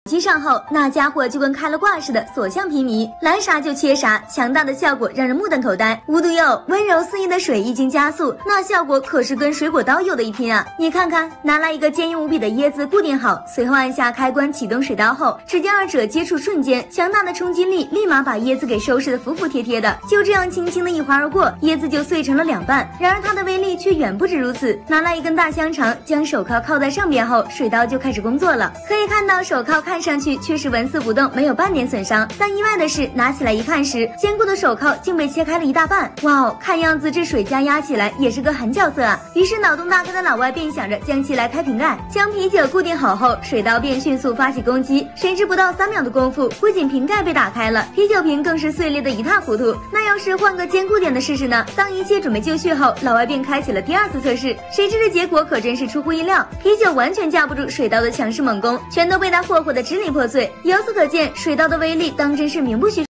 机上后，那家伙就跟开了挂似的，所向披靡，来啥就切啥，强大的效果让人目瞪口呆。无独有温柔肆意的水一经加速，那效果可是跟水果刀有的一拼啊！你看看，拿来一个坚硬无比的椰子固定好，随后按下开关启动水刀后，只见二者接触瞬间，强大的冲击力立马把椰子给收拾得服服帖帖的。就这样轻轻的一划而过，椰子就碎成了2半。然而它的威力却远不止如此，拿来一根大香肠，将手铐靠在上边后，水刀就开始工作了。可以看到手铐看上去却是纹丝不动，没有半点损伤。但意外的是，拿起来一看时，坚固的手铐竟被切开了1大半。哇哦，看样子这水加压起来也是个狠角色啊！于是脑洞大开的老外便想着将其来开瓶盖，将啤酒固定好后，水刀便迅速发起攻击。谁知不到3秒的功夫，不仅瓶盖被打开了，啤酒瓶更是碎裂的一塌糊涂。那要是换个坚固点的试试呢？当一切准备就绪后，老外便开启了第2次测试。谁知这结果可真是出乎意料，啤酒完全架不住水刀的强势猛攻，全都被他霍霍得支离破碎。由此可见，水刀的威力当真是名不虚传。